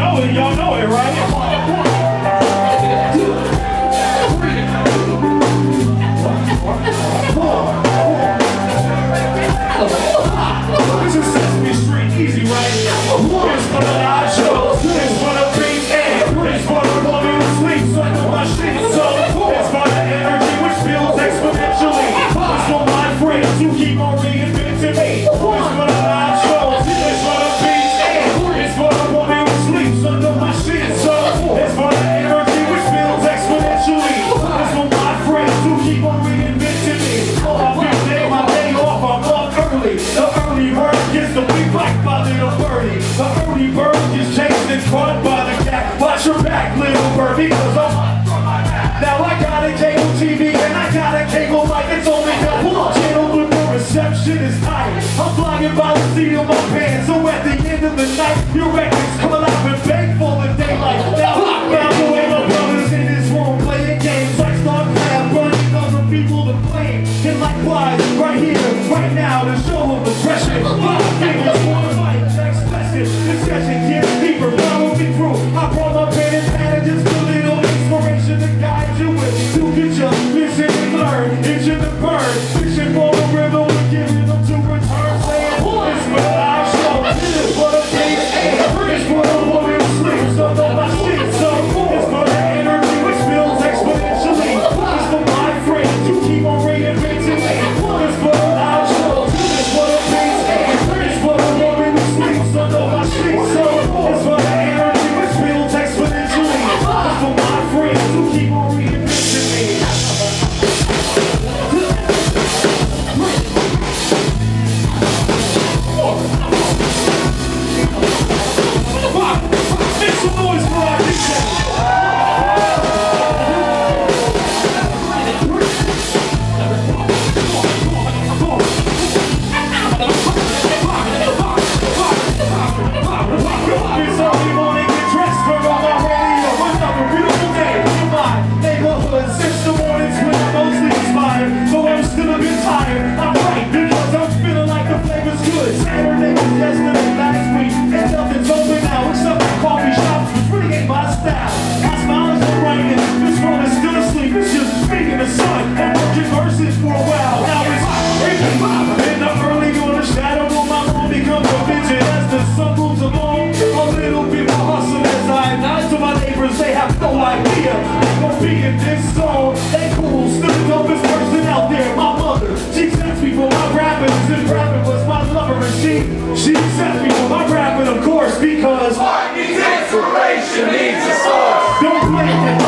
y'all know it, right? This is Sesame Street, easy, right? It's for the live shows, it's for the beats, and it's for the woman who sleeps under my sheets. So it's for the energy which builds exponentially. It's for my friends who keep on reinventing me. It's for the live shows, it's for the beats, and it's for the woman who sleeps under my sheets. So it's for the energy which builds exponentially. It's for my friends who keep on reinventing me. I'll be taking my day off, I'm up early. The early bird gets the big black by little birdie. The early bird gets chased and caught by the cat. Watch your back, little bird, because I'm now I got a cable TV and I got a cable mic. It's only got one channel, but the reception is tight. I'm flying by the seat of my pants, so at the end of the night, your record's coming out and bang full of daylight. Now the way my brothers in this room playing games like StarCraft, running other people to blame. And likewise, right here, right now, to show them aggression. My fingers wanna fight, express it. This session gets deeper, follow me through. I brought my pen and pad and just a little inspiration to guide you with. To get you listen and learn, itching to burn, fishing for the river, we're giving them to return. Saying it's for the live show, it's for the beats, it's for the woman who sleeps under my sheets. So it's for the energy which builds exponentially. It's for my friends who keep on reinventing me. It's for the live show, it's for the beats, it's for the woman who sleeps under my sheets. So it's for the energy which builds exponentially. It's for my friends who keep on reinventing me. Make some noise for our DJ. It's early morning, get dressed, turn on my radio. Another beautiful day in my neighborhood. Since the mornings when I'm mostly inspired, though I'm still a bit tired. I'm right because I'm feeling like the flavor's good. Saturday was yesterday, last week, and nothing's open now except for coffee shops, which really ain't my style. My smile is alright, and this world is still asleep. It's just speaking the sun and working verses for a while. Now it's breaking in the early on the shadow of my room becomes a vision as the sun moves along. A little bit more hustle as I nod to my neighbors. They have no idea they gon' be in this song. They cool, still the dopest person out there. My mother, she sent me for my rapping, and rapping was my lover, and she sent me for my rapping, of course, because art needs inspiration, needs a source. Don't blame it.